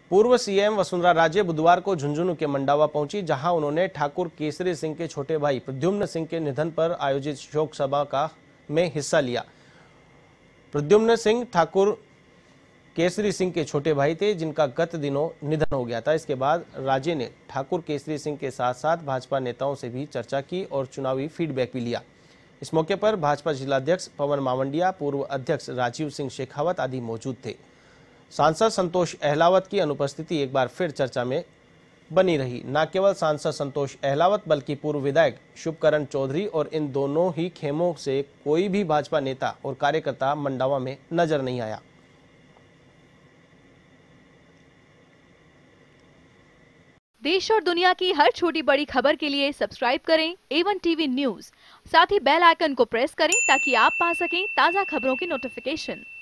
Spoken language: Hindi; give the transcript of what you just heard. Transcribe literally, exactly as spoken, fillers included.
पूर्व सीएम वसुंधरा राजे बुधवार को झुंझुनू के मंडावा पहुंची, जहां उन्होंने ठाकुर केसरी सिंह के छोटे भाई प्रद्युम्न सिंह के निधन पर आयोजित शोक सभा का में हिस्सा लिया। प्रद्युम्न सिंह ठाकुर केसरी सिंह के छोटे भाई थे, जिनका गत दिनों निधन हो गया था। इसके बाद राजे ने ठाकुर केसरी सिंह के साथ साथ भाजपा नेताओं से भी चर्चा की और चुनावी फीडबैक भी लिया। इस मौके पर भाजपा जिलाध्यक्ष पवन मावंडिया, पूर्व अध्यक्ष राजीव सिंह शेखावत आदि मौजूद थे। सांसद संतोष अहलावत की अनुपस्थिति एक बार फिर चर्चा में बनी रही। न केवल सांसद संतोष अहलावत बल्कि पूर्व विधायक शुभकरण चौधरी और इन दोनों ही खेमों से कोई भी भाजपा नेता और कार्यकर्ता मंडावा में नजर नहीं आया। देश और दुनिया की हर छोटी बड़ी खबर के लिए सब्सक्राइब करें ए वन टीवी न्यूज़। साथ ही बेल आइकन को प्रेस करें ताकि आप पा सकें ताज़ा खबरों की नोटिफिकेशन।